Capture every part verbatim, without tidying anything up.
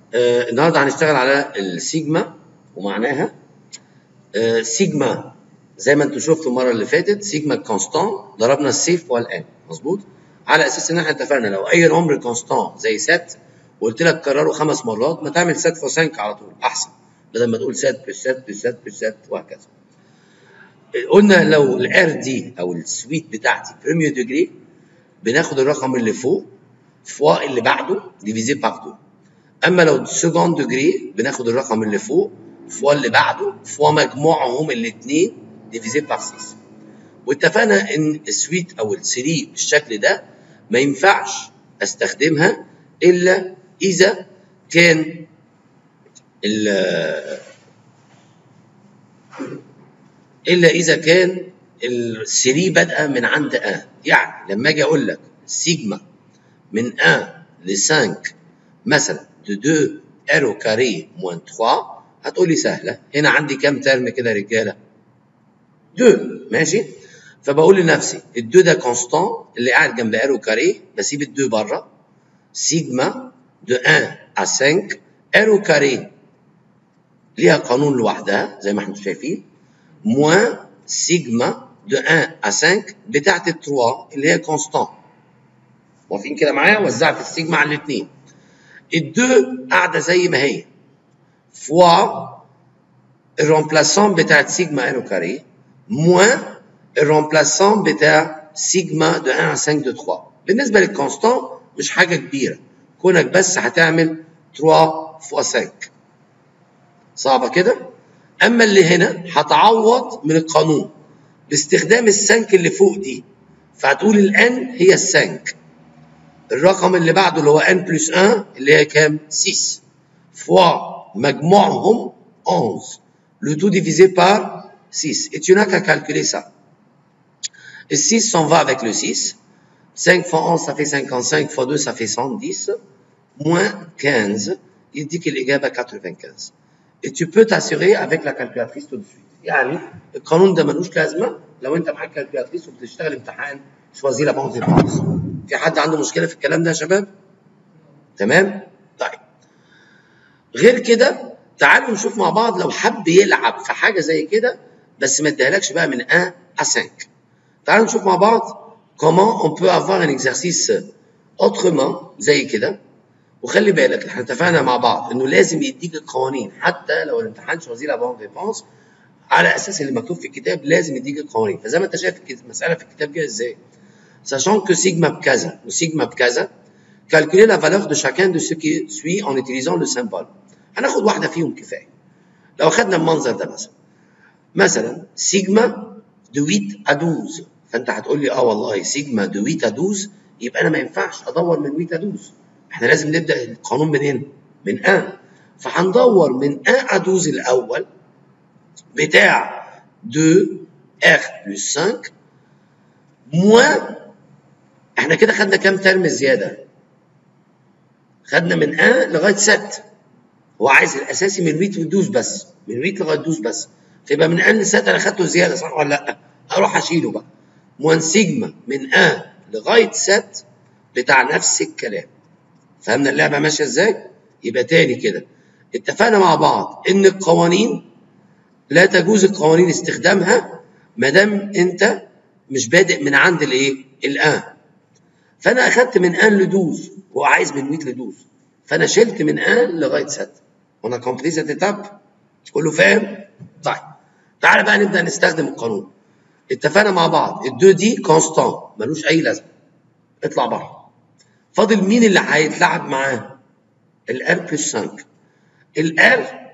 آه النهارده هنشتغل على السيجما ومعناها. آه سيجما زي ما انتم شفتوا المره اللي فاتت، سيجما كونستان ضربنا السيف والان، مظبوط؟ على اساس ان احنا اتفقنا لو اي نمبر كونستان زي سات وقلت لك كرره خمس مرات، ما تعمل سات فور خمسة على طول احسن، بدل ما تقول سات بلس سات بلس سات بلس سات وهكذا. قلنا لو الار دي او السويت بتاعتي بريمير ديجري، بناخد الرقم اللي فوق فوا اللي بعده ديفيزي باغ دو. اما لو سكوند ديجري بناخد الرقم اللي فوق فوا اللي بعده فوا مجموعهم الاثنين ديفيزي باغ ستة. واتفقنا ان السويت او السري بالشكل ده ما ينفعش استخدمها الا اذا كان الا اذا كان السري بادئه من عند واحد. يعني لما اجي اقول لك سيجما من واحد ل خمسة مثلا دو اتنين ار كاري موان تلاتة، هتقول لي سهله. هنا عندي كام ترم كده يا رجاله؟ اتنين، ماشي؟ فبقول لنفسي الدو ده كونستان اللي قاعد جنب ار كاري، بسيب الدو بره. سيجما دو واحد ا خمسة ار كاري ليها قانون لوحدها زي ما احنا شايفين، موان سيجما دو واحد ا خمسة بتاعت ال تلاتة اللي هي كونستان. واقفين كده معايا؟ وزعت السيجما على الاثنين. الدو قاعده زي ما هي فوا الرومبلاسون بتاعت سيجما ار كاري موان الرومبلاسون بتاع سيجما دو واحد ا خمسة دو تلاتة. بالنسبه للكونستان مش حاجه كبيره، كونك بس هتعمل تلاتة فوا خمسة، صعبه كده؟ اما اللي هنا هتعوض من القانون باستخدام السنك اللي فوق دي، فهتقول الان هي السنك، الرقم اللي بعده اللي هو ان بلس واحد اللي هي كام؟ ستة فوا مجموعهم onze. Le tout divisé par six. Et tu n'as qu'à calculer ça. Le six s'en va avec le six. cinq fois onze, ça fait cinquante-cinq, fois deux, ça fait cent dix. Moins quinze, il dit que l'égable à quatre-vingt-quinze. Et tu peux t'assurer avec la calculatrice tout de suite. يعني القانون ده ملوش لازمه لو انت معاك كالكولاتريس وبتشتغل امتحان شوازي لا بون ريبونس. في حد عنده مشكله في الكلام ده يا شباب؟ تمام؟ طيب. غير كده تعالوا نشوف مع بعض لو حب يلعب في حاجه زي كده بس ما اديهالكش بقى من واحد à خمسة. تعالوا نشوف مع بعض comment on peut avoir un exercice autrement زي كده. وخلي بالك احنا اتفقنا مع بعض انه لازم يديك القوانين حتى لو الامتحان شوازي لا بون ريبونس، على اساس اللي مكتوب في الكتاب لازم يديك القوانين. فزي ما انت شايف المساله في الكتاب جايه ازاي؟ sachant que sigma بكذا وسيجما بكذا، calculer la valeur de chacun de ce qui suit en utilisant le symbole. هناخد واحده فيهم كفايه. لو اخذنا المنظر ده مثلا مثلا سيجما دو ثمانية à douze، فانت هتقول لي اه والله سيجما دو ثمانية à douze، يبقى انا ما ينفعش ادور من ثمانية à douze، احنا لازم نبدا القانون منين؟ من واحد. فهندور من واحد à douze الاول بتاع اتنين ار بلس خمسة موان، احنا كده خدنا كام ترم زياده؟ خدنا من واحد لغايه ستة. هو عايز الاساسي من ثمانية ودوز بس، من ثمانية لغايه دوز بس، فيبقى من واحد ل ستة انا خدته زياده، صح ولا لا؟ اروح اشيله بقى. موان سيجما من واحد لغايه ستة بتاع نفس الكلام. فهمنا اللعبه ماشيه ازاي؟ يبقى تاني كده اتفقنا مع بعض ان القوانين لا تجوز القوانين استخدامها ما دام انت مش بادئ من عند الايه؟ الان. فانا اخدت من ان لدوز وهو عايز من مية لدوز، فانا شلت من ان لغايه ستة. وانا كومبليت سيت ايتاب، كله فاهم؟ طيب تعالى بقى نبدا نستخدم القانون. اتفقنا مع بعض الدو دي كونستان ملوش اي لازمه، اطلع بره. فاضل مين اللي هيتلعب معاه؟ الار بلس خمسة. الار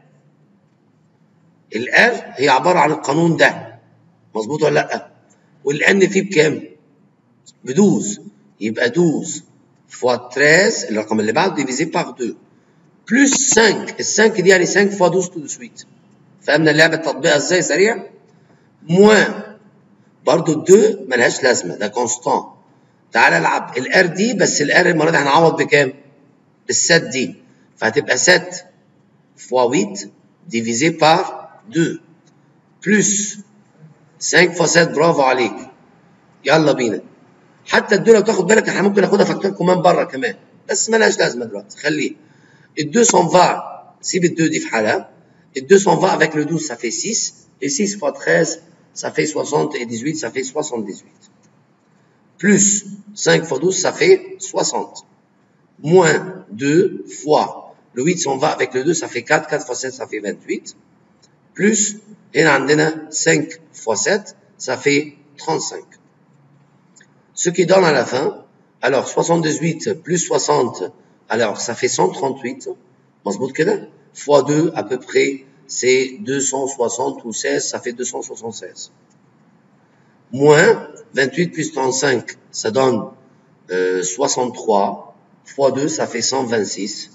الار هي عباره عن القانون ده، مظبوط ولا لا؟ والان فيه بكام؟ بدوز، يبقى دوز فوا تلاتة الرقم اللي بعده ديفيزي باغ اتنين بلس خمسة. ال خمسة دي يعني خمسة فوا دوز تو دو سويت. فهمنا اللعبه تطبيقها ازاي سريع؟ موان برضو الدو ملهاش لازمه، ده كونستان. تعالى العب الار دي، بس الار المره دي هنعوض بكام؟ بالست دي، فهتبقى ستة فوا ثمانية ديفيزي باغ اتنين بلس خمسة فوا ستة. برافو عليك. يلا بينا. حتى الدول لو تاخد بالك احنا ممكن ناخدها فاكتور كمان بره كمان، بس مالهاش لازمه دلوقتي، خليه. le deux s'en va, si le deux dit fhala, le deux s'en va avec le douze, ça fait six, et six fois treize, ça fait soixante, et dix-huit, ça fait soixante-dix-huit. Plus cinq fois douze, ça fait soixante. Moins deux fois le huit s'en va avec le deux, ça fait quatre, quatre fois sept, ça fait vingt-huit. Plus, et on a cinq fois sept, ça fait trente-cinq. Ce qui donne à la fin, alors soixante-dix-huit plus soixante, alors ça fait cent trente-huit. Fois deux, à peu près, c'est deux cent soixante ou seize, ça fait deux cent soixante-seize. Moins vingt-huit plus trente-cinq, ça donne euh, soixante-trois. Fois deux, ça fait cent vingt-six.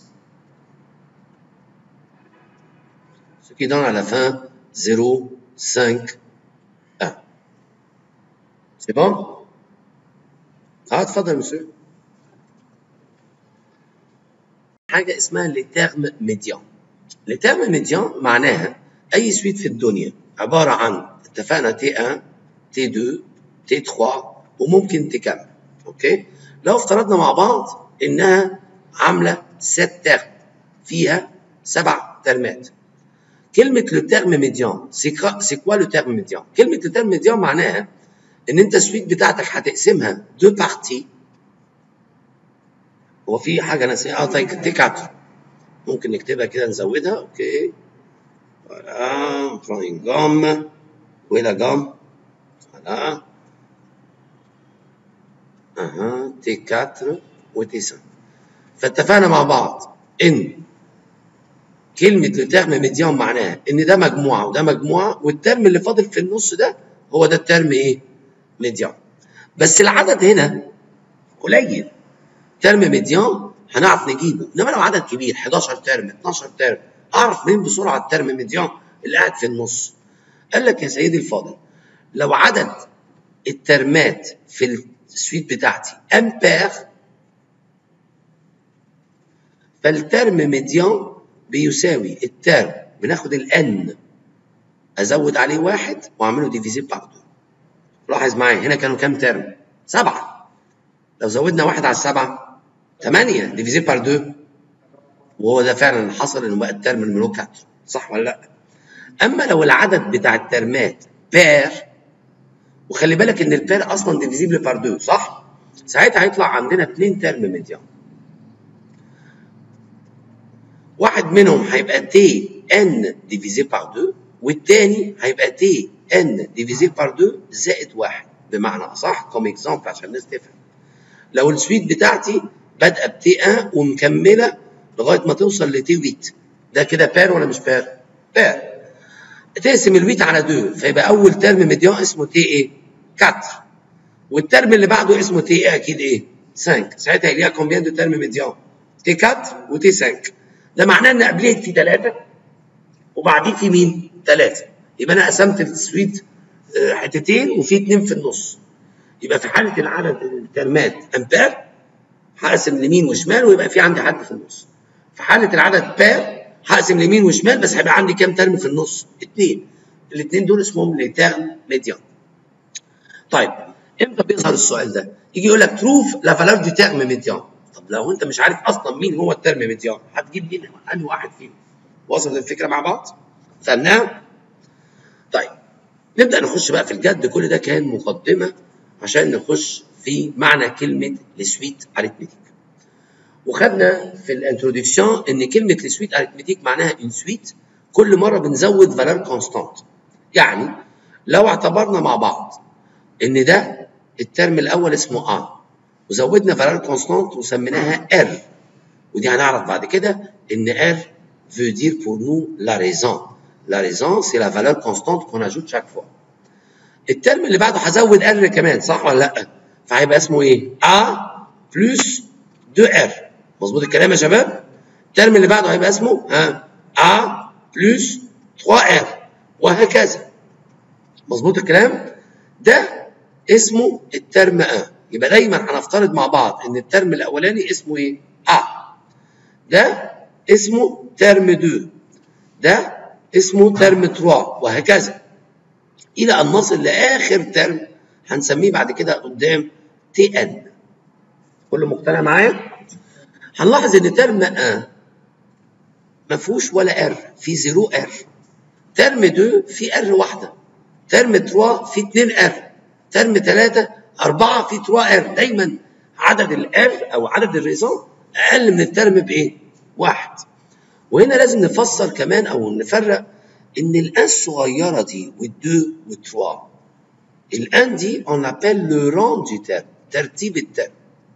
Ce qui donne à la fin zéro, cinq, un. C'est bon? Ah, تفضل monsieur. حاجة اسمها les termes médians. les termes médians معناها أي سويت في الدنيا عبارة عن اتفقنا تي واحد تي اثنين تي ثلاثة وممكن تكمل. اوكي؟ لو افترضنا مع بعض إنها عاملة ست termes فيها سبع ترمات. كلمة le terme médian c'est quoi le terme médian؟ كلمة le terme médian معناها ان انت السويت بتاعتك هتقسمها دو بارتي. هو في حاجه ناسيها؟ اه طيب تي كاتر ممكن نكتبها كده نزودها. اوكي فوالا براين جام ولا جام فوالا اها تي كاتر وتي سان. فاتفقنا مع بعض ان كلمه لو تيرم ميديان معناها ان ده مجموعه وده مجموعه، والترم اللي فاضل في النص ده هو ده الترم ايه؟ ميديان. بس العدد هنا قليل. ترم ميديان هنعرف نجيبه، انما لو عدد كبير حداشر ترم اتناشر ترم اعرف منين بسرعه الترم ميديان اللي قاعد في النص؟ قال لك يا سيدي الفاضل لو عدد الترمات في السويت بتاعتي امبير فالترم ميديان بيساوي الترم، بناخد الان ازود عليه واحد واعمله ديفيزي بار دو. لاحظ معايا هنا كانوا كام ترم؟ سبعة. لو زودنا واحد على السبعة ثمانية ديفيزي بار دو، وهو ده فعلا اللي حصل انه بقى الترم نمرو أربعة. صح ولا لا؟ اما لو العدد بتاع الترمات بير، وخلي بالك ان البير اصلا ديفيزيبل بار دو، صح؟ ساعتها هيطلع عندنا اثنين ترم ميديان. واحد منهم هيبقى تي ان ديفيزي بار دو، والتاني هيبقى تي ان ديفيزي بار دو زائد واحد. بمعنى اصح كوم اكزامبل عشان الناس تفهم، لو السويت بتاعتي بادئه بتي واحد ومكمله لغايه ما توصل لتي ثمانية، ده كده بير ولا مش بير؟ بير. تقسم الويت على دو فيبقى اول ترم ميديان اسمه تي ايه؟ أربعة، والترم اللي بعده اسمه تي ايه اكيد ايه؟ خمسة. ساعتها يليها كومبيان دو ترم ميديان؟ تي أربعة وتي خمسة. ده معناه ان قبليه في ثلاثة وبعديه في مين؟ ثلاثة. يبقى انا قسمت السويت حتتين وفي اثنين في النص. يبقى في حاله العدد الترمات امبير هقسم لمين وشمال ويبقى في عندي حد في النص. في حاله العدد بير هقسم لمين وشمال بس هيبقى عندي كام ترم في النص؟ اثنين. الاثنين دول اسمهم لي ترم ميديان. طيب امتى بيظهر السؤال ده؟ يجي يقول لك تروف لا فالور دي ترم ميديان. طب لو انت مش عارف اصلا مين هو الترم ميديان هتجيب مين انهي واحد فيهم؟ وصلت الفكره مع بعض؟ فهمناها؟ طيب نبدا نخش بقى في الجد. كل ده كان مقدمه عشان نخش في معنى كلمه لسويت اريثميتيك. وخدنا في الانترودكسيون ان كلمه لسويت اريثميتيك معناها ان سويت كل مره بنزود فالور كونستانت. يعني لو اعتبرنا مع بعض ان ده الترم الاول اسمه ا وزودنا فالور كونستانت وسميناها ار، ودي هنعرف بعد كده ان ار veut dire pour nous la raison. La raison c'est la valeur constante qu'on ajoute chaque fois. الترم اللي بعده هزود ار كمان، صح ولا لا؟ فهيبقى اسمه ايه؟ ا بلس دو ار. مظبوط الكلام يا شباب؟ الترم اللي بعده هيبقى اسمه ها ا بلس ثلاثة ار وهكذا. مظبوط الكلام؟ ده اسمه الترم ا. يبقى دايما هنفترض مع بعض ان الترم الاولاني اسمه ايه؟ ا. ده اسمه ترم اثنين. ده اسمه ترم ثلاثة وهكذا الى ان نصل لاخر ترم هنسميه بعد كده قدام تي ان. كله مقتنع معايا؟ هنلاحظ ان ترم ا ما فيهوش ولا ار، في زيرو ار. ترم اتنين في ار واحده. ترم تلاتة في اتنين ار. ترم تلاتة أربعة في تلاتة ار. دايما عدد الار او عدد الريزون اقل من الترم بايه؟ واحد. وهنا لازم نفسر كمان او نفرق ان الان الصغيره دي والدو والتروا، الان دي on appelle le rang du terme، ترتيب الترم.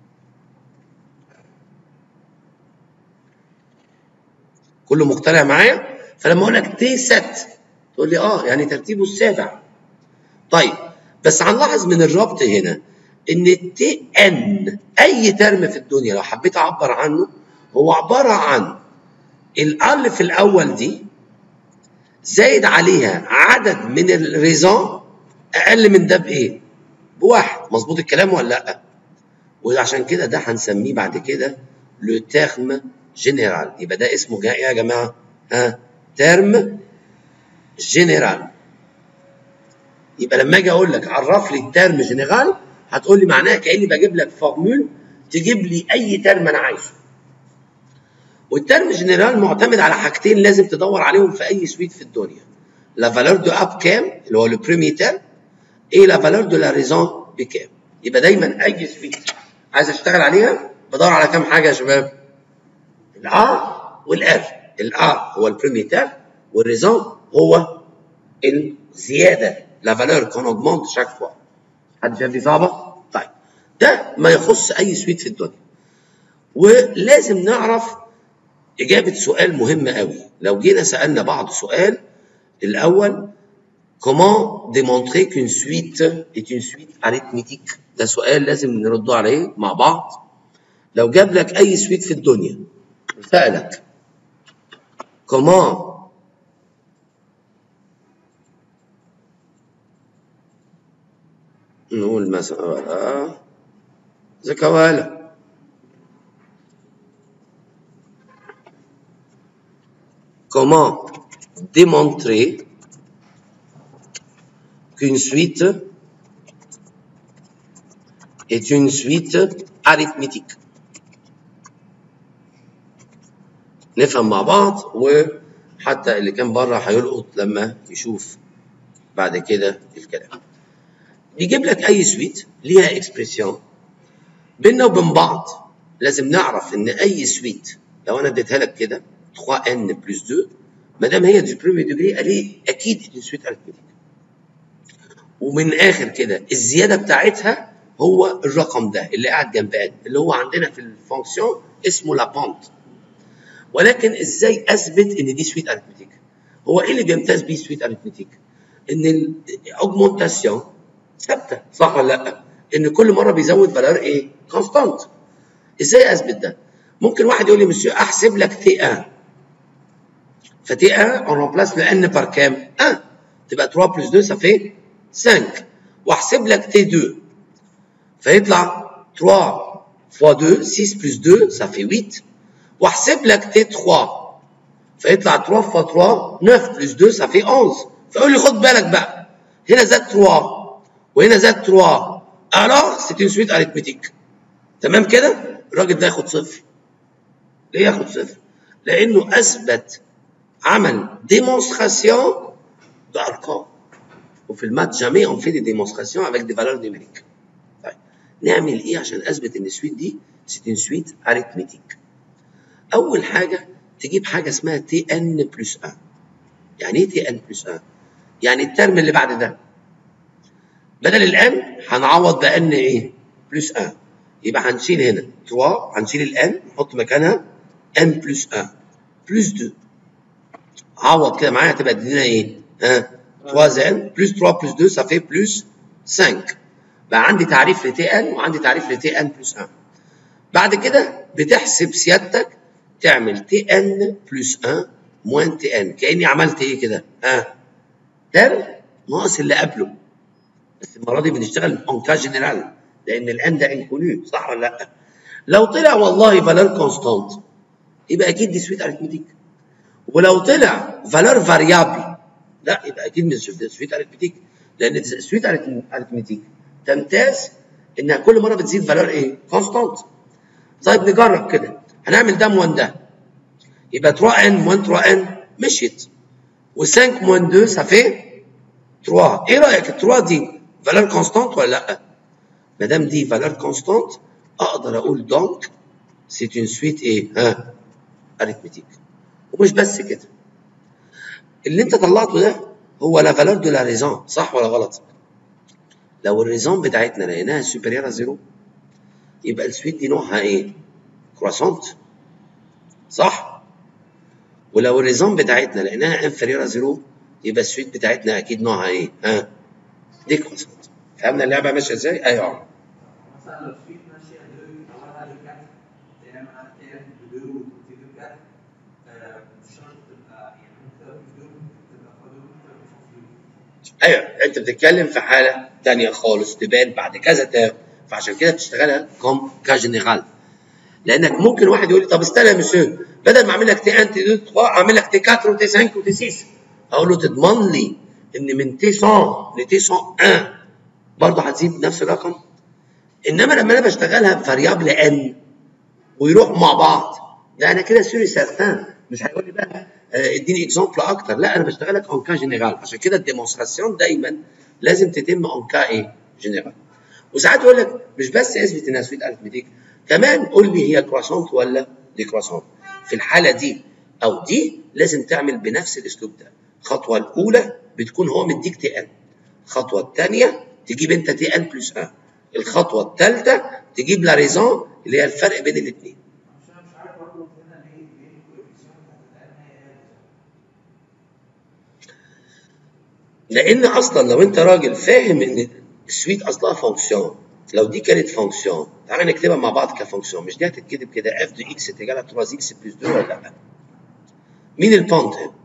كله مقتنع معايا؟ فلما اقول لك تي ست تقول لي اه يعني ترتيبه السابع. طيب بس هنلاحظ من الربط هنا ان التي ان اي ترم في الدنيا لو حبيت اعبر عنه هو عباره عن الالف الاول دي زايد عليها عدد من الريزون اقل من ده بايه؟ بواحد. مظبوط الكلام ولا لا؟ وعشان كده ده هنسميه بعد كده لو تيرم جينيرال. يبقى ده اسمه ايه يا جماعه؟ ها؟ تيرم جينيرال. يبقى لما اجي اقول لك عرف لي الترم جينيرال هتقول لي معناها كاني بجيب لك فورمول تجيب لي اي ترم انا عايزه. والترم جينيرال معتمد على حاجتين لازم تدور عليهم في اي سويت في الدنيا. لا فالور دو اب كام اللي هو لو بريمي ترم، ايه لا فالور دو لا ريزون بكام. يبقى دايما اي سويت عايز اشتغل عليها بدور على كام حاجه يا شباب؟ الار والار. الار هو البريمي ترم والريزون هو الزياده لا فالور كون اوغمونت شاك فوا. حد شايف دي صعبه؟ طيب ده ما يخص اي سويت في الدنيا. ولازم نعرف اجابه سؤال مهم قوي. لو جينا سالنا بعض سؤال الاول comment démontrer qu'une suite est une suite arithmétique، ده سؤال لازم نرده عليه مع بعض. لو جاب لك اي سويت في الدنيا سالك comment نقول مثلا زكوالة comment démontrer qu'une suite est une suite arithmétique. نفهم مع بعض وحتى اللي كان بره هيلقط لما يشوف بعد كده الكلام. بيجيب لك اي سويت ليها اكسبريسيون بيننا وبين بعض. لازم نعرف ان اي سويت لو انا اديتها لك كده تلاتة ان بلس اتنين ما دام هي دي بريمي ديجري عليه اكيد دي سويت اريثمتيك. ومن اخر كده الزياده بتاعتها هو الرقم ده اللي قاعد جنب ان اللي هو عندنا في الفانكسيون اسمه لابونت. ولكن ازاي اثبت ان دي سويت اريثمتيك؟ هو ايه اللي بيمتاز بيه سويت اريثمتيك؟ ان الاوجمونتاسيون ثابته صح ولا لا؟ ان كل مره بيزود فالور ايه؟ كونستانت. ازاي اثبت ده؟ ممكن واحد يقول لي مسيو احسب لك تي واحد. فتي واحد اون رومبلاس لو ان بار كام؟ واحد تبقى تلاتة بلس اتنين صافي خمسة. واحسب لك تي اتنين فيطلع تلاتة فوا اتنين ستة بلس اتنين صافي تمانية. واحسب لك تي تلاتة فيطلع تلاتة فوا تلاتة تسعة بلس اتنين صافي احداشر. فيقول لي خد بالك بقى هنا زاد تلاتة وهنا زاد تلاتة alors c'est une suite arithmétique. تمام كده؟ الراجل ده ياخد صفر. ليه ياخد صفر؟ لانه اثبت عمل ديمونستراسيون بارقام. وفي المات جامي اون في دي ديمونستراسيون افيك دي فالور نيميريك. طيب نعمل ايه عشان اثبت ان السويت دي سيت ان سويت اريثميتيك؟ اول حاجه تجيب حاجه اسمها تي ان بلس واحد. يعني ايه تي ان بلس واحد؟ يعني الترم اللي بعد ده بدل الان هنعوض بان ايه؟ بلس واحد. يبقى هنشيل هنا تلاتة هنشيل الان نحط مكانها ان بلس واحد بلس اتنين. عوض كده معايا هتبقى تدينا ايه؟ ها تلاتة ان بلس تلاتة بلس اتنين صافي بلس خمسة. بقى عندي تعريف لتي ان وعندي تعريف لتي ان بلس واحد. بعد كده بتحسب سيادتك تعمل تي ان بلس واحد موان تي ان. كاني عملت ايه كده؟ ها ترم ناقص اللي قبله. بس المره دي بنشتغل اون كا جينيرال لان الان ده انكونو صح ولا لا؟ لو طلع والله فالور كونستانت يبقى اكيد دي سويت اريثمتيك. ولو طلع فالور فاريابل لا يبقى اكيد مش سويت اريثمتيك. لان السويت اريثمتيك تمتاز انها كل مره بتزيد فالور ايه؟ كونستانت. طيب نجرب كده هنعمل ده موان ده. يبقى trois n moins trois n مشيت، و5 moins deux ça fait trois. ايه رايك ال trois دي فالور كونستانت ولا لا؟ ما دام دي فالور كونستانت اقدر اقول دونك سي اون سويت ايه؟ ها اريثمتيك. ومش بس كده، اللي انت طلعته ده هو لا فالور دو لا ريزون، صح ولا غلط؟ لو الريزون بتاعتنا لقيناها سوبيريور زيرو يبقى السويت دي نوعها ايه؟ كرواسونت، صح؟ ولو الريزون بتاعتنا لقيناها انفيريور زيرو يبقى السويت بتاعتنا اكيد نوعها ايه؟ ها؟ دي كرواسونت. فهمنا اللعبه ماشيه ازاي؟ ايوه. مثلا لو سويت ماشيه دو اولها دي كات تي ام تي ام دو تي دو كات مش شرط تبقى يعني ممكن تبقى دو تبقى فادو تبقى ايوه انت بتتكلم في حاله ثانيه خالص تبان بعد كذا تاب، فعشان كده بتشتغلها كوم كاجنرال. لانك ممكن واحد يقول لي طب استنى يا مسيو، بدل ما اعمل لك تي واحد تي اتنين تلاته اعمل لك تي اربعه وتي خمسه وتي سته. اقول له تضمن لي ان من تي ميه لتي ميه واحد برضه هتزيد نفس الرقم؟ انما لما انا بشتغلها بفاريابل ان ويروحوا مع بعض، لا انا كده سوري سيرتان، مش هيقول لي بقى اديني اكزامبل اكتر، لا انا بشتغلك اون كا جينيرال. عشان كده الديمونستراسيون دايما لازم تتم اون كا ايه؟ جينيرال. وساعات يقول لك مش بس اثبت انها سويت ارثمتيك، كمان قول لي هي كرواسونت ولا دي كرواسونت. في الحاله دي او دي لازم تعمل بنفس الاسلوب ده. الخطوه الاولى بتكون هو مديك تي ان، الخطوه الثانيه تجيب انت تي ان بلس واحد، الخطوه الثالثه تجيب لا ريزون اللي هي الفرق بين الاثنين. عشان مش عارف برضه هنا ليه ليه الكوفيسيون بتاعت الان هي لان اصلا لو انت راجل فاهم ان السويت اصلها فونكسيون، لو دي كانت فونكسيون تعالى نكتبها مع بعض كفونكسيون، مش دي هتتكتب كده اف دو اكس تيجالها تلاتة اكس بلس اتنين ولا لا؟ مين البونت هنا؟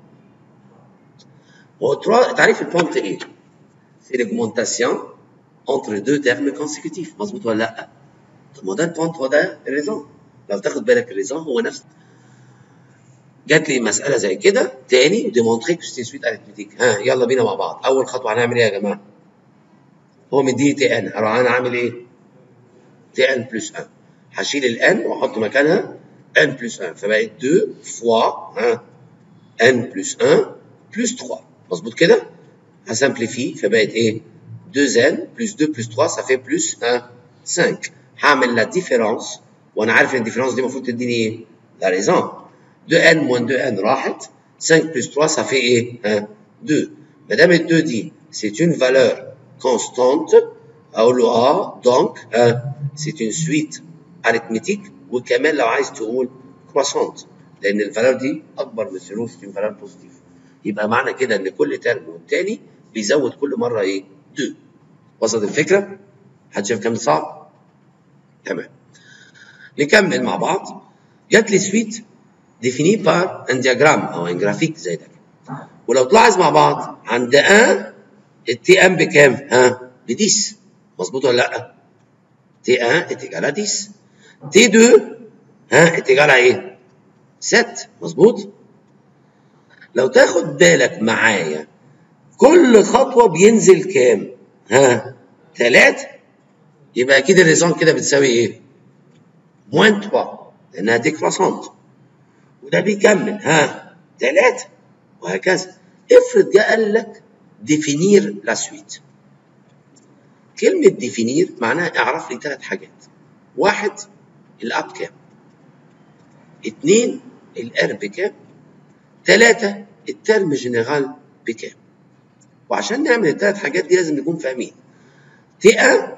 هو تعريف البونت ايه؟ سي ليجمونتاسيون انتر دو تيرم كونسيكوتيف، مظبوط ولا لا؟ طب ما ده البونت هو ده الريزون. لو تاخد بالك الريزون هو نفس. جات لي مساله زي كده تاني وديمونتري كو سي سويت اريثمتيك، ها يلا بينا مع بعض. اول خطوه هنعمل ايه يا جماعه؟ هو مديني تي ان، هروح انا عامل ايه؟ تي ان بلس واحد، هشيل الان واحط مكانها ان بلس واحد، فبقت اتنين فوا ها ان بلس واحد بلس تلاته، مظبوط كده؟ هسامبليفي فبقت ايه؟ اتنين ان بلس اتنين بلس تلاته ça fait بلس ها خمسه. هعمل لا ديفيرونس وانا عارف ان الديفيرونس دي المفروض تديني ايه؟ لا ريزون. اتنين ان موان اتنين ان راحت، خمسه بلس تلاته ça fait ايه؟ ها اتنين. ما دام اتنين دي c'est une valeur constante اقول له اه دونك اه c'est une suite arithmétique، وكمان لو عايز تقول كرواسونت لان الفالور دي اكبر من زيرو في فالور بوزيتيف، يبقى معنى كده ان كل ترم والتاني بيزود كل مره ايه؟ اتنين. وصلت الفكره؟ حد شايف كام صعب؟ تمام. نكمل مع بعض. جات لي سويت ديفيني بار ان دياجرام او ان جرافيك زي ده، ولو تلاحظ مع بعض عند ان التي ام بكام؟ ها؟ ب عشرة، مظبوط ولا لا؟ تي واحد اتجاه عشرة، تي اتنين ها اتجاه ايه؟ سته، مظبوط؟ لو تاخد بالك معايا كل خطوه بينزل كام؟ ها؟ تلاته، يبقى اكيد الريزون كده بتساوي ايه؟ موان تلاته لانها دي كرواسونت، وده بيكمل ها؟ تلاته، وهكذا. افرض جه قال لك ديفينير لا سويت. كلمة ديفينير معناها اعرف لي ثلاث حاجات. واحد الاب كام؟ اثنين الار بكام؟ ثلاثة الترم جنرال بكام؟ وعشان نعمل الثلاث حاجات دي لازم نكون فاهمين. تي واحد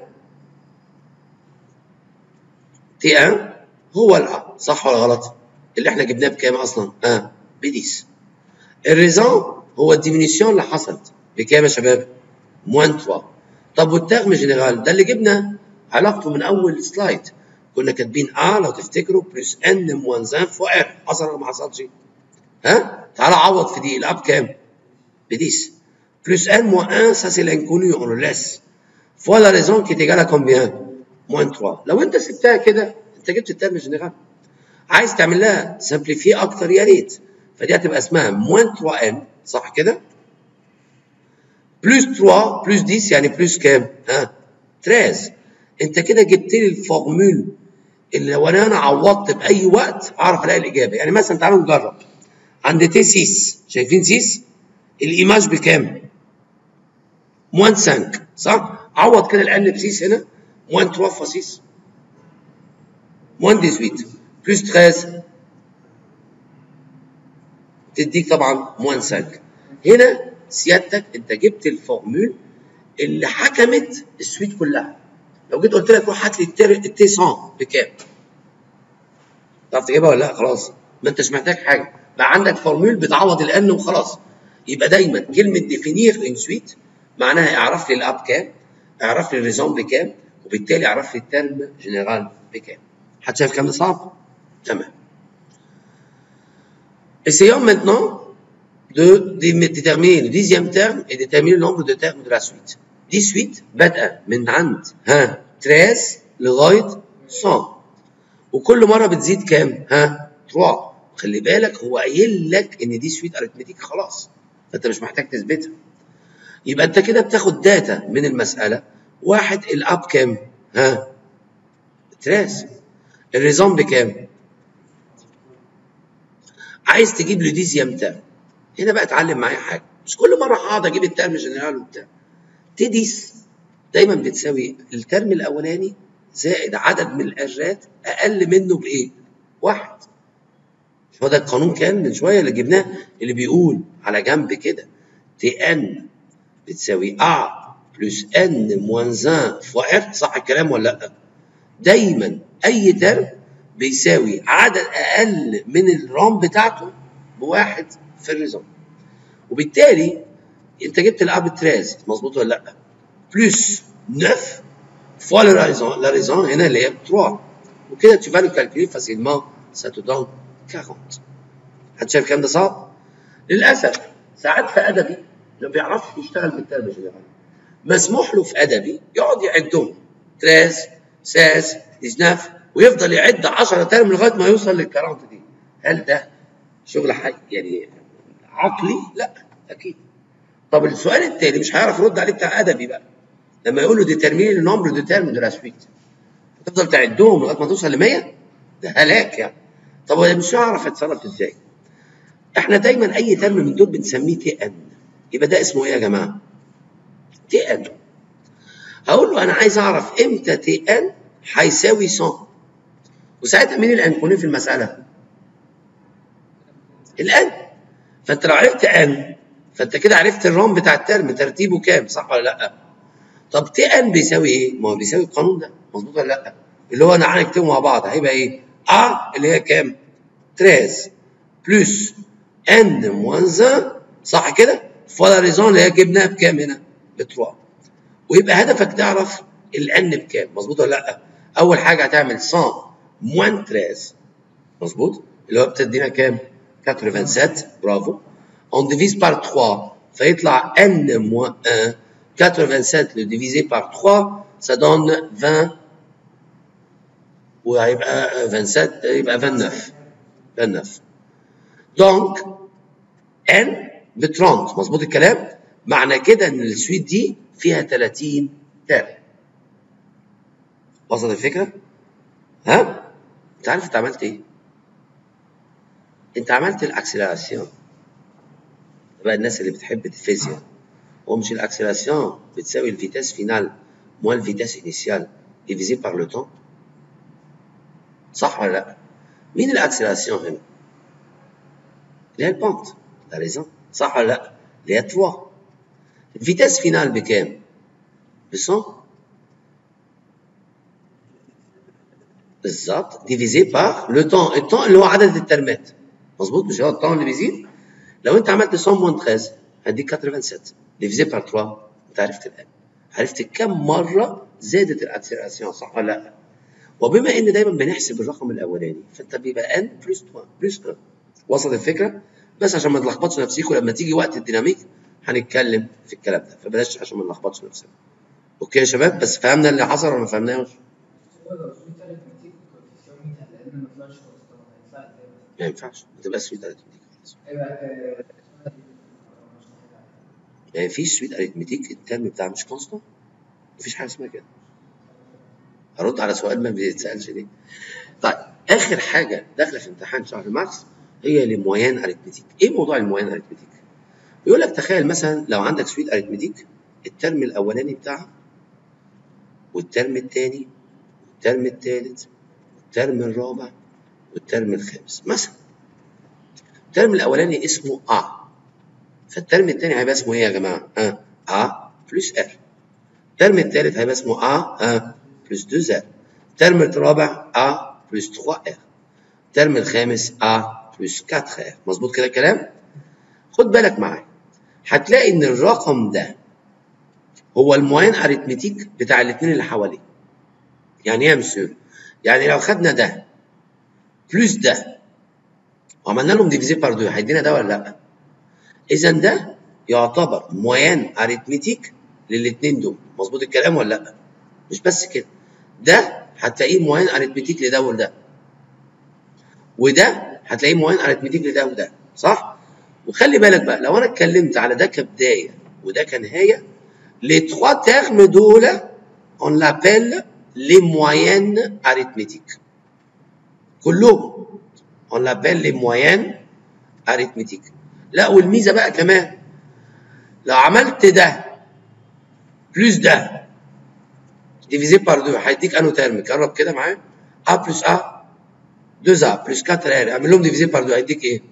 تي واحد هو الاب، صح ولا غلط؟ اللي احنا جبناه بكام اصلا؟ اه ب عشرة. الريزون هو الديمينيسيون اللي حصلت بكام يا شباب؟ موان تلاته. طب والترم جنرال ده اللي جبنا علاقته من اول سلايد، كنا كاتبين ا لو تفتكروا بلس ان موان واحد فوق ار، حصل ولا ما حصلش؟ ها؟ تعالى عوض في دي، الاب كام؟ ب عشرة بلس ان موان واحد ça c'est l'inconnu on le laisse fois la raison qui est égale à combien؟ موان تلاته. لو انت سبتها كده انت جبت الترم جنرال. عايز تعمل لها سمبليفي اكتر يا ريت، فدي هتبقى اسمها موان تلاته ان، صح كده؟ بلس تلاته بلس عشرة يعني بلس كام؟ ها؟ تلاتة. انت كده جبت لي الفورمول اللي لو انا عوضت باي وقت اعرف الاقي الاجابه. يعني مثلا تعالوا نجرب عند تي ستة، شايفين ستة الايماج بكام؟ موان خمسة صح؟ عوض كده الان ب ستة هنا موان ثلاثة فاصلة ستة موان ثمانية عشر بلس تلاتاشر تديك طبعا موان خمسة. هنا سيادتك انت جبت الفورمول اللي حكمت السويت كلها. لو جيت قلت لك روح هات لي التي مية بكام؟ تعرف تجيبها ولا لا؟ خلاص ما انتش محتاج حاجه، بقى عندك فورمول بتعوض الان وخلاص. يبقى دايما كلمه ديفينير ان سويت معناها اعرف لي الاب كام، اعرف لي الريزون بكام، وبالتالي اعرف لي الترم جنرال بكام. حد شايف الكلام ده صعب؟ تمام. Essayons maintenant de déterminer le dixième terme et déterminer le nombre de termes de la suite. دي suite بادئه من عند ها تلاتاشر لغايه مية، وكل مره بتزيد كام؟ ها ثلاثة. خلي بالك هو قايل لك ان دي سويت اريثمتيك خلاص، فانت مش محتاج تثبتها. يبقى انت كده بتاخد داتا من المساله. واحد الاب كام؟ ها تلاتاشر. الريزون بكام؟ عايز تجيب له ديزيام ترم. هنا بقى اتعلم معايا حاجه، مش كل مره هقعد اجيب الترم جنرال وبتاع. تديس دايما بتساوي الترم الاولاني زائد عدد من الارات اقل منه بايه؟ واحد. هو ده القانون كان من شويه اللي جبناه، اللي بيقول على جنب كده تي ان بتساوي ا بلس ان موان واحد فوا ار. صح الكلام ولا لا؟ دايما اي ترم بيساوي عدد اقل من الرام بتاعته بواحد في الريزون، وبالتالي انت جبت الاربتراز مظبوط ولا لا؟ بلس تسعة فوا لا ريزون، لا ريزون هنا اللي هي ثلاثة، وكده tu vas le calculer facilement ça te donne quarante. حد شايف الكلام ده صعب؟ للاسف ساعات في ادبي ما بيعرفش يشتغل بالترم جنرال، مسموح له في ادبي يقعد يعدهم تلاتاشر ستاشر تسعتاشر ويفضل يعد عشرة ترم لغايه ما يوصل لل أربعين دي. هل ده شغل حي يعني عقلي؟ لا اكيد. طب السؤال التاني مش هيعرف يرد عليه بتاع ادبي بقى، لما يقول له ديترمين النمبر دو تيرم دو لا سويت تفضل تعدهم لغايه ما توصل ل مية، ده هلاك يعني. طب هو مش هيعرف يتصرف ازاي؟ احنا دايما اي ترم من دول بنسميه تي ان. يبقى ده اسمه ايه يا جماعه؟ تي ان. هقول له انا عايز اعرف امتى تي ان هيساوي مية، وساعتها مين اللي هنكون في المساله؟ الان. فانت لو عرفت ان فانت كده عرفت الرام بتاع الترم ترتيبه كام، صح ولا لا؟ طب تي ان بيساوي ايه؟ ما هو بيساوي القانون ده مظبوط ولا لا؟ اللي هو انا هنكتبه مع بعض هيبقى ايه؟ ا اللي هي كام؟ تلاتاشر بلس ان موان واحد صح كده؟ فلا ريزون اللي هي جبناها بكام هنا؟ ب ثلاثة. ويبقى هدفك تعرف الان بكام مظبوط ولا لا؟ اول حاجه هتعمل مية موان تلاتاشر مظبوط؟ اللي هو بتدينا كام؟ سبعة وثمانين. برافو. on divise par trois فيطلع n moins un. quatre-vingt-sept le divisé par trois ça donne vingt وهيبقى vingt-sept يبقى vingt-neuf. vingt-neuf. donc n ب ثلاثين مظبوط الكلام؟ معنى كده ان السويت دي فيها تلاتين ترم. وصلت الفكره؟ ها؟ انت عارف انت عملت ايه؟ انت عملت الاكسلراسيون. بقى الناس اللي بتحب الفيزياء، هو مش الاكسلراسيون بتساوي الفيتاس فينال موان الفيتاس انيسيال ديفيزي بار لو تون؟ صح ولا لا؟ مين الاكسلراسيون هنا؟ اللي هي البونت، لا ريزون، صح ولا لا؟ اللي هي ثلاثة. الفيتاس فينال بكام؟ ب مية بالظبط ديفيزي بار لو تون. التون اللي هو عدد الترمات مظبوط، مش هو التون اللي بيزيد؟ لو انت عملت مية موان تلاتاشر هديك سبعة وثمانين ديفيزي بار ثلاثة. انت عرفت الان، عرفت كم مره زادت الاكسلراسيون صح ولا لا؟ وبما ان دايما بنحسب الرقم الاولاني فانت بيبقى ان بلس واحد بلس واحد. وصلت الفكره؟ بس عشان ما تلخبطش نفسيكم لما تيجي وقت الديناميك هنتكلم في الكلام ده، فبلاش عشان ما نلخبطش نفسنا. اوكي يا شباب؟ بس فهمنا اللي حصل ولا ما فهمناش؟ ما ينفعش ما تبقاش سويت اريثمتيك خالص. ما فيش سويت اريثمتيك الترم بتاعها مش كونستانت، مفيش حاجه اسمها كده. هرد على سؤال ما بيتسالش ليه. طيب اخر حاجه داخله في امتحان شهر مارس هي المويان اريثمتيك. ايه موضوع المويان اريثمتيك؟ بيقول لك تخيل مثلا لو عندك سويت اريثمتيك، الترم الاولاني بتاعها والترم الثاني والترم الثالث والترم الرابع والترم الخامس مثلا. الترم الاولاني اسمه A، فالترم الثاني هيبقى اسمه ايه يا جماعه؟ ها A بلس R. الترم الثالث هيبقى اسمه A ها بلس deux R. الترم الرابع A بلس trois R. الترم الخامس A بلس quatre R. مظبوط كده الكلام؟ خد بالك معايا، هتلاقي ان الرقم ده هو الموين اريثمتيك بتاع الاثنين اللي حواليه. يعني ايه يا مسيو؟ يعني لو خدنا ده بلس ده وعملنا لهم ديفيزي بار دو هيدينا ده ولا لا؟ اذا ده يعتبر موين اريثمتيك للاثنين دول. مظبوط الكلام ولا لا؟ مش بس كده، ده هتلاقيه موين اريثمتيك لده وده، وده هتلاقيه موين اريثمتيك لده وده، صح؟ وخلي بالك بقى لو انا اتكلمت على ده كبدايه وده كنهايه، les trois termes دول on l'appelle les moyennes arithmétiques. كلهم on l'appelle les moyennes arithmétiques. لا والميزه بقى كمان لو عملت ده بلس ده ديفيزي بار دو هيديك انو ترم. قرب كده معايا، A بلس A deux A بلس quatre R، اعمل لهم ديفيزي بار دو هيديك ايه؟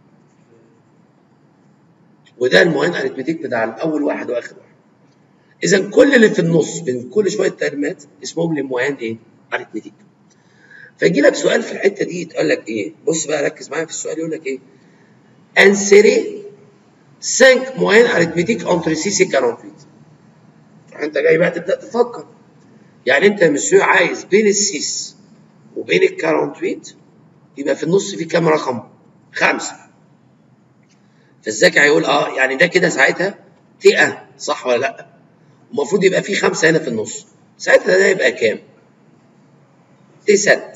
وده الموين اريثمتيك بتاع الاول واحد واخر واحد. اذا كل اللي في النص بين كل شويه ترمات اسمهم لموين ايه؟ اريثمتيك. فيجي لك سؤال في الحته دي يتقال لك ايه؟ بص بقى ركز معايا في السؤال، يقول لك ايه؟ انسيري cinq moyennes arithmétiques entre six et quarante-huit. انت جاي بقى تبدا تفكر، يعني انت يا مسيو عايز بين ال ستة وبين ال ثمانية وأربعين يبقى في النص في كام رقم؟ خمسه. فالذكي هيقول اه يعني ده كده ساعتها تي ان، صح ولا لا؟ المفروض يبقى في خمسه هنا في النص، ساعتها ده يبقى كام؟ تي سبعة.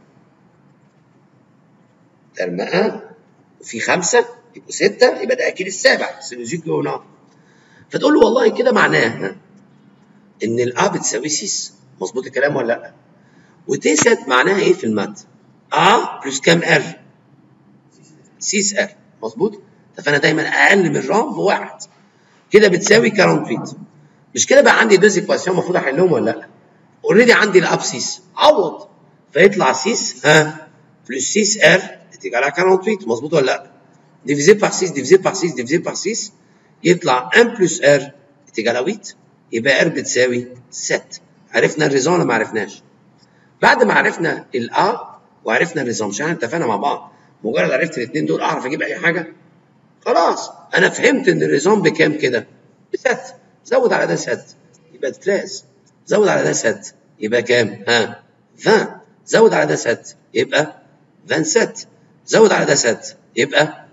ترم ان وفي خمسه يبقوا سته، يبقى ده اكيد السابع سيلوجيك لونار. فتقول له والله كده معناها ان الأ بتساوي ستة. مظبوط الكلام ولا لا؟ وتي سبعة معناها ايه في المات؟ أ بلس كام ار؟ ستة ار. مظبوط؟ فانا دايما اقل من رام بواحد، كده بتساوي ثمانية وأربعين. مش كده بقى عندي دوز ايكواسيون المفروض احلهم ولا لا؟ اوريدي عندي الاب ستة، عوض فيطلع ستة ها بلس ستة ار تيجي على ثمانية وأربعين. مظبوط ولا لا؟ ديفيزي بار ستة ديفيزي بار ستة ديفيزي بار ستة يطلع واحد بلس ار تيجي على ثمانية، يبقى ار بتساوي ستة. عرفنا الريزون ولا ما عرفناش؟ بعد ما عرفنا الأ وعرفنا الريزون، مش احنا اتفقنا مع بعض مجرد عرفت الاثنين دول اعرف اجيب اي حاجه؟ خلاص انا فهمت ان الريزون بكام كده؟ بستة. زود على ده ستة يبقى تلاتة، زود على ده ستة يبقى كام؟ ها عشرين، زود على ده ستة يبقى سبعة وعشرين، زود على ده ستة يبقى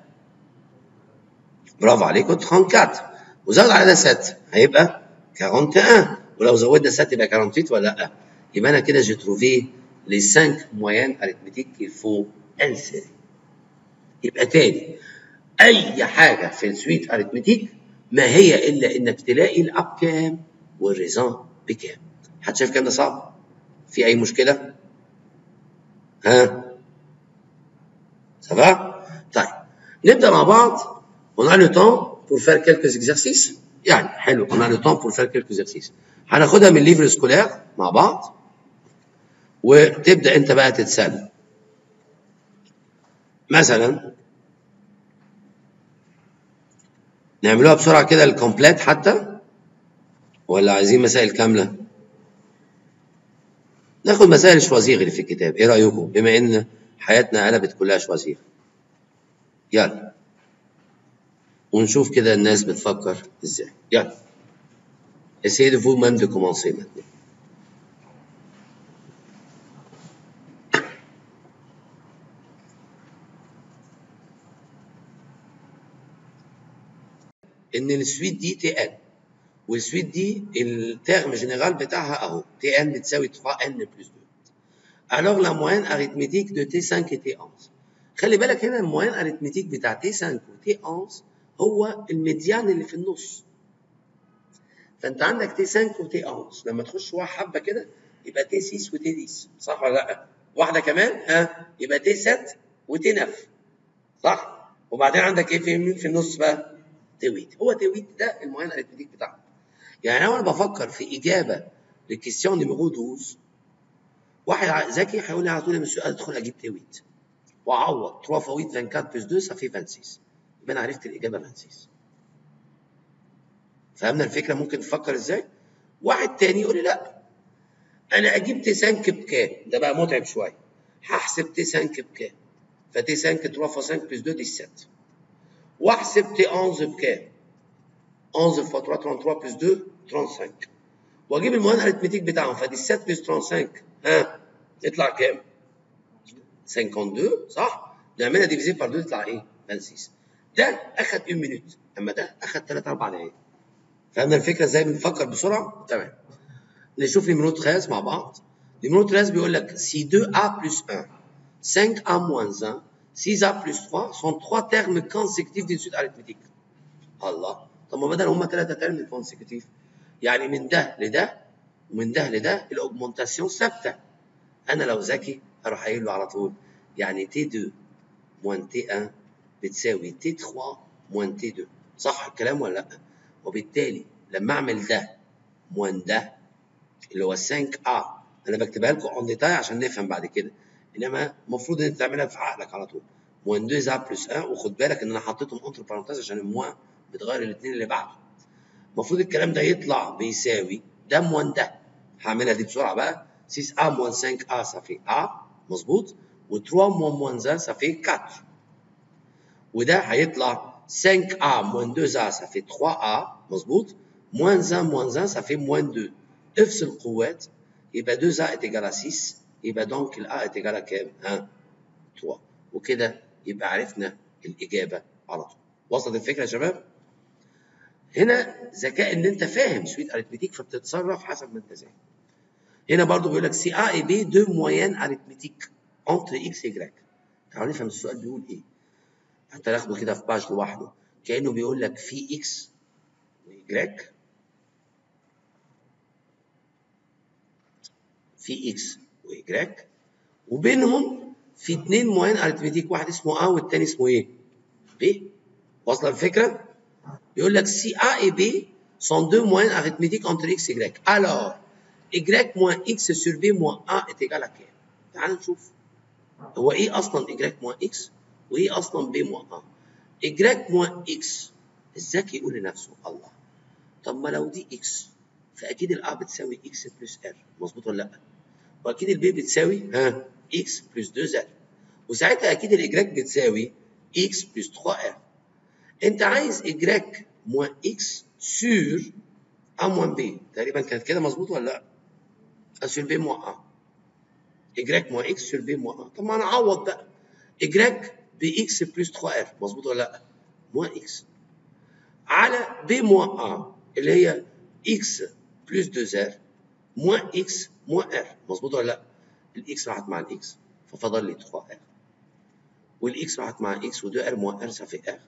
برافو عليكم أربعة وثلاثين، وزود على ده ستة هيبقى واحد وأربعين، ولو زودنا ستة يبقى ثمانية وأربعين ولا لا؟ يبقى انا كده جي تروفي لي خمسة مويان اريثمتيك كيل فو انسيري. يبقى تاني اي حاجه في السويت اريثمتيك ما هي الا انك تلاقي الاب كام والريزون بكام. حد شايف الكلام ده صعب؟ في اي مشكله؟ ها؟ سافا؟ طيب نبدا مع بعض. on a le temps pour faire quelques exercices. يعني حلو on a le temps pour faire quelques exercices. هناخدها من ليفر سكولير مع بعض وتبدا انت بقى تتسال. مثلا نعملوها بسرعه كده الكومبليت حتى، ولا عايزين مسائل كامله؟ ناخد مسائل شوازيغ اللي في الكتاب، ايه رايكم؟ بما ان حياتنا قلبت كلها شوازيغ. يلا ونشوف كده الناس بتفكر ازاي. يلا essayez de vous-même de commencer maintenant. ان السويت دي تي ان، والسويت دي الترم جينيرال بتاعها اهو تي ان بتساوي ثلاثة ان بلس اثنين. alors la moyenne arithmétique de تي خمسة et تي واحد. خلي بالك هنا الموين اريثمتيك بتاع تي خمسة وتي واحد هو الميديان اللي في النص. فانت عندك تي خمسة وتي واحد لما تخش واحد حبه كده يبقى تي ستة وتي عشرة، صح ولا لا؟ واحده كمان ها يبقى تي سبعة وتي تسعة، صح؟ وبعدين عندك ايه في مين في النص بقى؟ تي تمانية. هو تي تمانية ده المعين الاريتمتيك بتاعنا. يعني انا وانا بفكر في اجابه للكيستيون نيميرو اتناشر، واحد ذكي هيقول لي على طول يا مسيو ادخل اجيب تي تمانية واعوض تلاتة فوق تمانية أربعة بلس اتنين ça fait ستة وعشرين، يبقى انا عرفت الاجابه ستة وعشرين. فهمنا الفكره ممكن تفكر ازاي؟ واحد تاني يقول لي لا انا اجيب تي خمسة بكام؟ ده بقى متعب شويه. هحسب تي خمسة بكام؟ فتي خمسة تلاتة فوق خمسة بلس اتنين سبعة، واحسب تي حداشر بكام؟ حداشر فوق تلاتة تلاتة وعشرين بلس اتنين خمسة وتلاتين، واجيب المعين الاريتمتيك بتاعهم، فدي سبعة بلس خمسة وتلاتين ها يطلع كام؟ اتنين وخمسين، صح؟ نعملها ديفيزي بار اتنين يطلع ايه؟ ستة وخمسين. ده اخد واحد مينوت، اما ده اخد تلاتة أربعة دقايق. فهمنا الفكره ازاي بنفكر بسرعه؟ تمام. نشوف نيميرو تلاتة مع بعض. نيميرو تلاتة بيقول لك سي deux a plus un, cinq a moins un, six a plus trois sont trois termes consécutifs d'une suite arithmétique. الله، طب ما بدل هم ثلاثه ترم كونسيكوتيف، يعني من ده لده ومن ده لده الاوجمونتاسيون ثابته. انا لو ذكي هروح قايل له على طول يعني تي اتنين موان تي واحد بتساوي تي تلاتة موان تي اتنين، صح الكلام ولا لا؟ وبالتالي لما اعمل ده موان ده اللي هو خمسة ا، انا بكتبها لكم اون ديتاي عشان نفهم بعد كده، انما المفروض ان انت تعملها في عقلك على طول. موان اتنين ا بلس واحد، وخد بالك ان انا حطيتهم انتر بارونتيز عشان الموان بتغير الاثنين اللي بعده. المفروض الكلام ده يطلع بيساوي ده موان ده. هعملها دي بسرعه بقى. ستة ا موان خمسة ا ça fait ا، مظبوط، و تلاتة موان موان واحد ça fait أربعة، وده هيطلع خمسة ا موان اتنين ا ça fait تلاتة ا، مظبوط، موان واحد موان واحد ça fait موان اتنين. افصل القوات يبقى اتنين ا est égal à ستة، يبقى دونك ال a est égal à كام؟ ها؟ تلاتة. وكده يبقى عرفنا الاجابه على طول. وصلت الفكره يا شباب؟ هنا ذكاء ان انت فاهم سويت اريتمتيك فبتتصرف حسب ما انت ذاكر. هنا برضو بيقول لك سي ا اي بي دو موين اريتمتيك انتر اكس واي. تعالوا نفهم السؤال بيقول ايه. حتى ناخده كده في باج لوحده، كانه بيقول لك في اكس واي، في اكس واي، وبينهم في اثنين موين اريتمتيك، واحد اسمه ا والثاني اسمه ايه؟ بي. واصله الفكره؟ بيقول لك سي ا اي بي sont deux moyennes arithmétiques entre x et y. Alors, y moins x sur b moins a est égal à كام؟ تعال نشوف. هو ايه اصلا y moins x وايه اصلا b moins a؟ y moins x الذكي يقول لنفسه الله، طب ما لو دي x فاكيد الa بتساوي x بلس r، مظبوط ولا لا؟ واكيد الb بتساوي ها x بلس اتنين r، وساعتها اكيد الاي بتساوي x بلس تلاتة r. انت عايز y moins x sur a moins b، تقريبا كانت كده مظبوط ولا لا؟ a sur b moins a، y moins x sur b moins a. طب ما انا اعوض بقى y ب x بلس تلاتة r، مظبوط ولا لا؟ moins x على b moins a اللي هي x بلس اتنين r moins x moins r، مظبوط ولا لا؟ الاكس راحت مع الاكس ففضل لي تلاتة r، والاكس راحت مع اكس و2 r moins r ça fait r،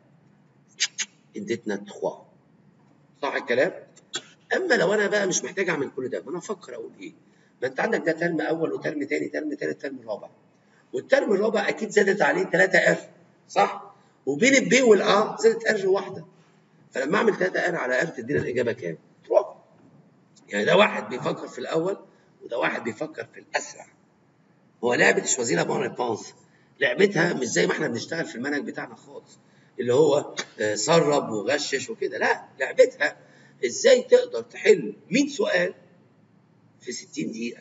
ادتنا تلاتة. صح الكلام؟ اما لو انا بقى مش محتاج اعمل كل ده، ما انا افكر اقول ايه؟ ما انت عندك ده ترم اول وترم ثاني ترم ثالث ترم رابع، والترم الرابع اكيد زادت عليه تلاتة ار، صح؟ وبين البي والار زادت ار واحده، فلما اعمل تلاتة ار على ار تدينا الاجابه كام؟ تلاتة. يعني ده واحد بيفكر في الاول وده واحد بيفكر في الاسرع. هو لعبه شوازيلا بون ريبونس لعبتها مش زي ما احنا بنشتغل في المنهج بتاعنا خالص، اللي هو سرب وغشش وكده، لا، لعبتها ازاي تقدر تحل مية سؤال في ستين دقيقة،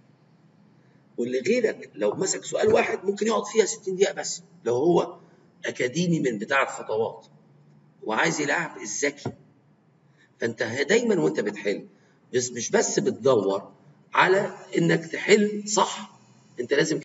واللي غيرك لو مسك سؤال واحد ممكن يقعد فيها ستين دقيقة بس لو هو أكاديمي من بتاع الخطوات وعايز يلعب الذكي. فأنت دايما وأنت بتحل بس مش بس بتدور على إنك تحل صح، أنت لازم